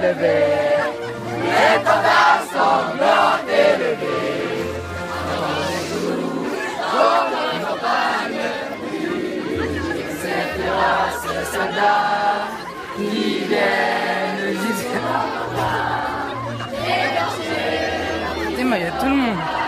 élevés, l'étendard sanglant élevé. Comme une campagne, ces féroces soldats qui viennent du Dis-moi, il y a tout le monde.